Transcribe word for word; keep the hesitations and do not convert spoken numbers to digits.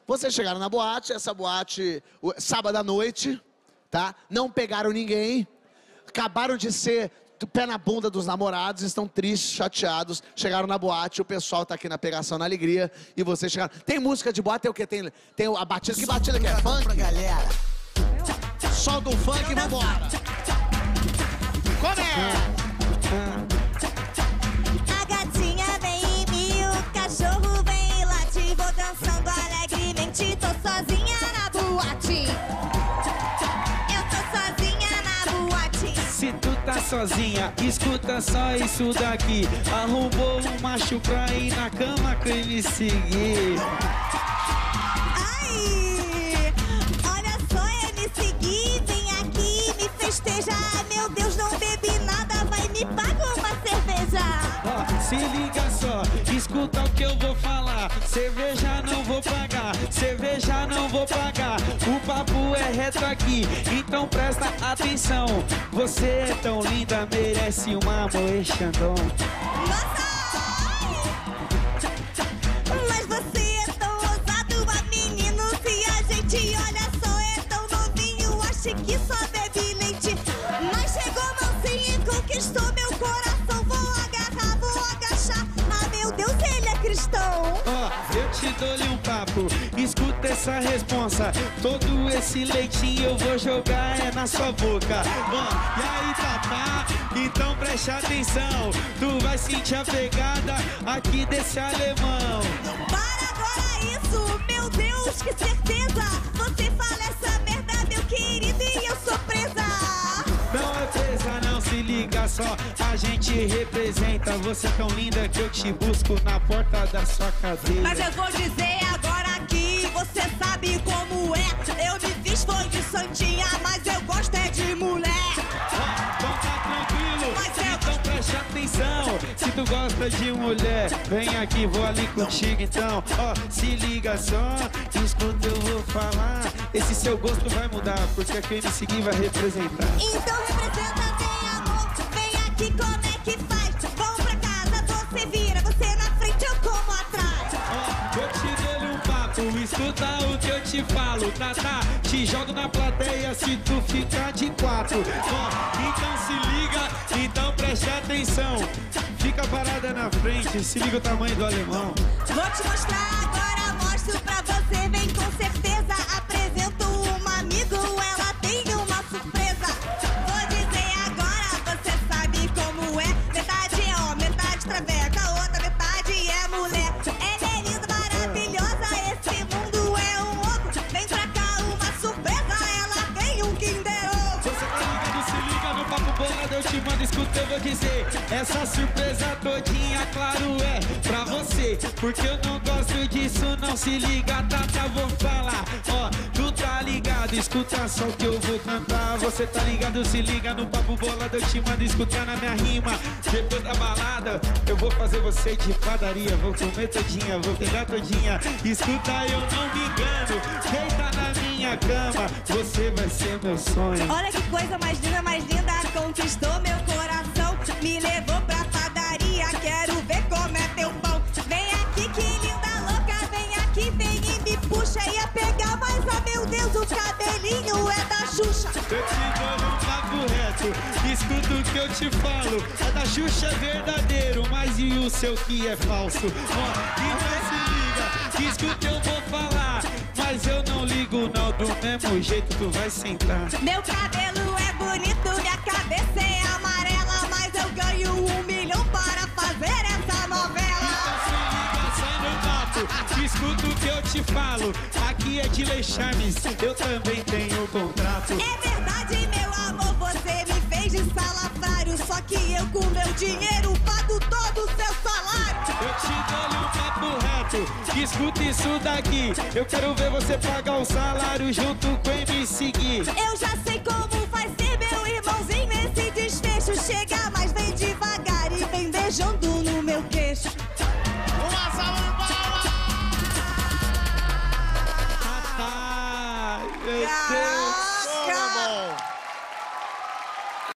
Vocês chegaram na boate, essa boate, sábado à noite, tá? Não pegaram ninguém, acabaram de ser do pé na bunda dos namorados, estão tristes, chateados, chegaram na boate, o pessoal tá aqui na pegação, na alegria, e vocês chegaram. Tem música de boate, tem o quê? Tem, tem a batida, que batida que é? Funk? Galera. Só do funk, vambora. Como é? A gatinha vem em mim, o cachorro vem e late. Vou dançando alegremente, tô sozinha na boate. Eu tô sozinha na boate. Se tu tá sozinha, escuta só isso daqui. Arrumou um macho pra ir na cama com ele me seguir. Ai, olha só, é me seguir, vem aqui me festejar. Meu Deus, não bebi nada, vai me pagar uma cerveja. Ó, se liga só, escuta o que eu vou falar. Cerveja não vou pagar, cerveja não vou pagar. O papo é reto aqui, então presta atenção. Você é tão linda, merece uma Moe Chandon. Nossa! Mas você é tão ousado, a menino. Se a gente olha só, é tão novinho. Acho que só bebe leite. Mas chegou mansinho e conquistou meu coração. Vou agarrar, vou agachar. Ah, meu Deus, ele é cristão. Ó, eu te dou-lhe um papo, escuta essa responsa. Todo esse leitinho eu vou jogar é na sua boca. Ó, e aí, Tatá, então preste atenção. Tu vai sentir a pegada aqui desse alemão. Para agora isso, meu Deus, que certeza. Você fala essa merda, meu querido, e eu sou presa. Não é presa, não, se liga só, a gente representa. Você é tão linda que eu te busco na porta da sua cadeira. Mas eu vou dizer agora aqui, você sabe como é. Eu me fiz foi de santinha, mas eu gosto é de mulher. Ó, então tá tranquilo, Mas eu- então preste atenção. Se tu gosta de mulher, vem aqui, vou ali contigo então. Ó, se liga só, escuta, eu vou falar. Esse seu gosto vai mudar, porque quem me seguir vai representar. Então representa, vem amor, vem aqui, como é que faz? Vamos pra casa, você vira, você na frente, eu como atrás. Ó, eu te dou um papo, escuta o que eu te falo. Tatá, te jogo na plateia se tu ficar de quatro. Ó, então se liga, então preste atenção. Fica parada na frente, se liga o tamanho do alemão. Vou te mostrar agora, mostro pra você, vem com certeza. Apresento um amigo, ela tem uma surpresa. Vou dizer agora, você sabe como é. Metade é homem, metade traveca, a outra metade é mulher. Ela é linda, maravilhosa, esse mundo é um oco. Vem pra cá, uma surpresa, ela tem um Kinder Ovo. Você tá ligado, se liga no papo bolado, eu te mando, escuta, eu vou dizer. Essa surpresa todinha, claro, é pra você. Porque eu não gosto disso, não se liga, Tata, vou falar. Ó, tu tá ligado, escuta só o que eu vou cantar. Você tá ligado, se liga no papo bolado, eu te mando escutar na minha rima. Depois da balada, eu vou fazer você de padaria. Vou comer todinha, vou pegar todinha. Escuta, eu não me engano, deita na minha cama, você vai ser meu sonho. Olha que coisa mais linda, mais linda, conquistou meu coração. Me levou pra padaria, quero ver como é teu pão. Vem aqui, que linda louca, vem aqui, vem e me puxa. Ia pegar, mas oh meu Deus, o cabelinho é da Xuxa. Eu te dou um papo reto, escuta o que eu te falo. A da Xuxa é verdadeiro, mas e o seu que é falso? Ó, então se liga, escuta, eu vou falar. Mas eu não ligo não, do mesmo jeito tu vai sentar. Meu cabelo é bonito, minha cabeça é amarela, mas eu ganho um milhão para fazer essa novela. Então se liga só no papo, escuta o que eu te falo. Aqui é de Lei Charmes, eu também tenho contrato. É verdade, meu amor, você me fez de salafrário. Só que eu com meu dinheiro pago todo o seu salário. Eu te dou um papo reto, escuta isso daqui. Eu quero ver você pagar o salário junto com M C Gui. Eu já sei como vai ser, meu irmãozinho, esse desfecho. Chega mais, vem de